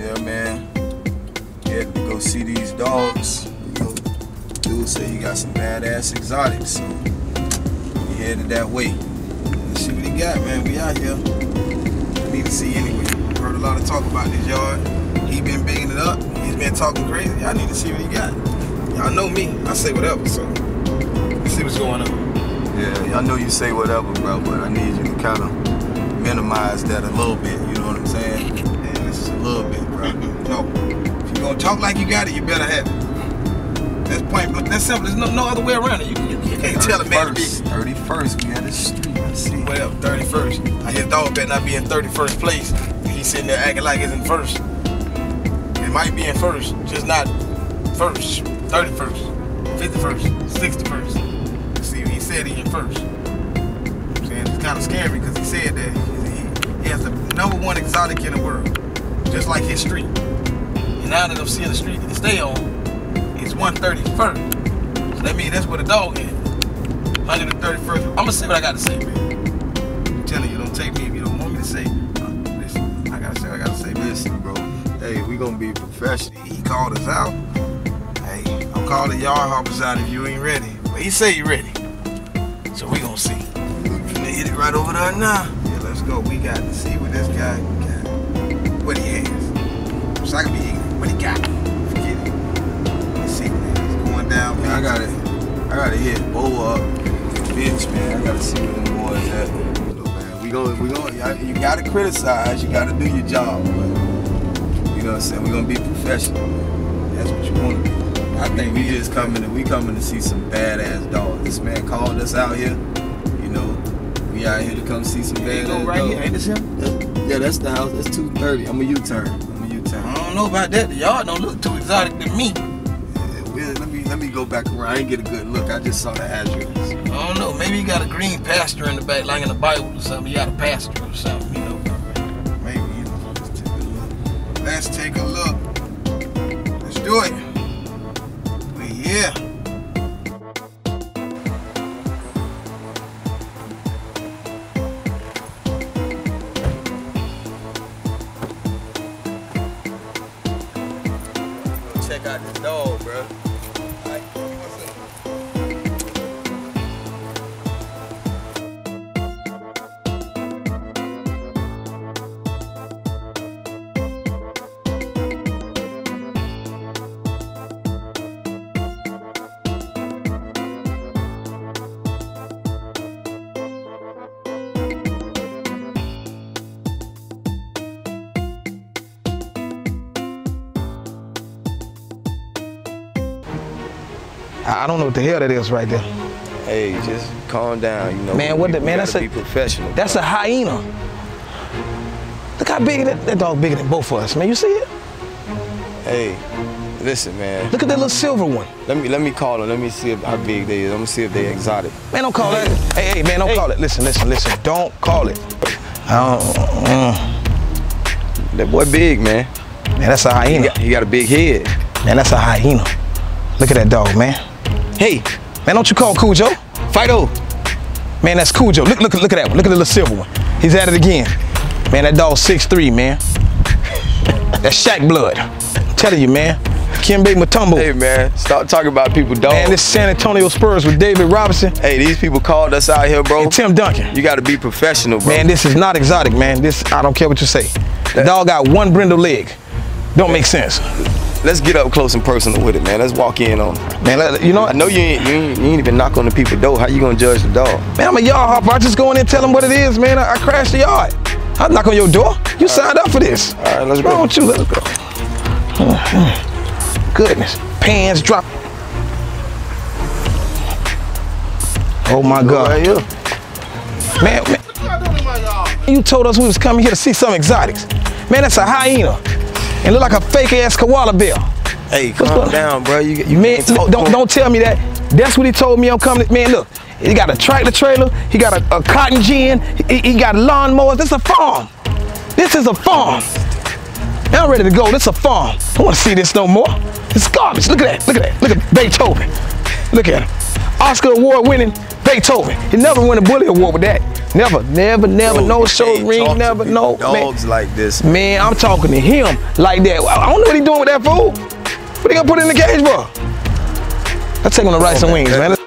Yeah, man. Had to go see these dogs. You know, dude said he got some badass exotics, so he headed that way. Let's see what he got, man. We out here. Need to see anyway. Heard a lot of talk about this yard. He been bigging it up. He's been talking crazy. Y'all need to see what he got. Y'all know me. I say whatever, so let's see what's going on. Yeah, y'all know you say whatever, bro, but I need you to kind of minimize that a little bit. You know what I'm saying? Yeah, this is a little bit, bro. No, if you're gonna talk like you got it, you better have it. That's point blank. That's simple. There's no other way around it. You can't tell a man to be 31st. We had the street. Let's see. Well, 31st. His dog better not be in 31st place. He's sitting there acting like it's in first. It might be in first, just not first. 31st, 51st, 61st. See, he said he in first. I'm saying it's kind of scary because he said that he has the #1 exotic in the world, just like his street. And now that I'm seeing the street that he stay on, it's 131st. So that means that's where the dog is. 131st. I'm gonna say what I gotta say, man. I'm telling you, don't take me if you don't want me to say. Listen, I gotta say what I gotta say. Listen, bro. Hey, we gonna be professional. He called us out. Hey, I'm calling yard hoppers out if you ain't ready. But he say he ready. So we gonna see. Finna hit it right over there now. Yeah, let's go. We got to see what this guy got. What he has. So I can be ignorant. What he got. Forget it. Let's see what it is. Going down. Man, I gotta hit Bo up. Bitch, man. I gotta see what them boys at. You know, man. We gonna, you gotta criticize. You gotta do your job. But, you know what I'm saying? We're gonna be professional. That's what you want to be. I think we just coming to see some badass dogs. This man called us out here. You know, we out here to come see some badass dogs. Right here, ain't this him? Yeah, that's the house. That's 230. I'm a U-turn. I don't know about that. The yard don't look too exotic to me. Yeah, let me go back around. I didn't get a good look. I just saw the address. I don't know. Maybe you got a green pasture in the back, like in the Bible or something. You got a pasture or something, you know. Maybe, you know. Let's take a look. Let's do it. Yeah. Check out this dog, bro. I don't know what the hell that is right there. Hey, just calm down, you know. Man, what the man? That's be professional. That's a hyena. Look how big that dog bigger than both of us, man. You see it? Hey, listen, man. Look at that little silver one. Let me call them. Let me see how big they is. I'm gonna see if they exotic. Man, don't call that. Hey, man, don't call it. Listen. Don't call it. That boy big, man. Man, that's a hyena. He got a big head. Man, that's a hyena. Look at that dog, man. Hey, man, don't you call Cujo? Fido. Man, that's Cujo. Look at that one. Look at the little silver one. He's at it again. Man, that dog's 6'3", man. That's Shaq blood. I'm telling you, man. Kimbe Mutombo. Hey, man, stop talking about people, dog. Man, this San Antonio Spurs with David Robinson. Hey, these people called us out here, bro. And Tim Duncan. You gotta be professional, bro. Man, this is not exotic, man. I don't care what you say. The dog got one brindle leg. Don't make sense. Let's get up close and personal with it, man. Let's walk in on it. Man, you know, I know you ain't even knock on the people's door. How you gonna judge the dog? Man, I'm a yard hopper. I just go in and tell them what it is, man. I crashed the yard. I knock on your door. You signed up for this. All right, let's go. Why don't you? Let's go. Goodness. Pants drop. Oh my God. Right here. Man, you told us we was coming here to see some exotics. Man, that's a hyena. And look like a fake ass koala bear. Hey, calm down, bro. Man, don't tell me that. That's what he told me I'm coming. Man, look, he got a tractor trailer. He got a cotton gin. He got lawnmowers. This is a farm. This is a farm. Man, I'm ready to go. This is a farm. I don't want to see this no more. It's garbage. Look at that. Look at that. Look at Beethoven. Look at him. Oscar award winning Beethoven. He never won a Bully Award with that. Bro, no short ring, never, no. Dogs man. Like this. Man, I'm talking to him like that. I don't know what he doing with that fool. What he gonna put in the cage for? Let's take him to rice and wings, man.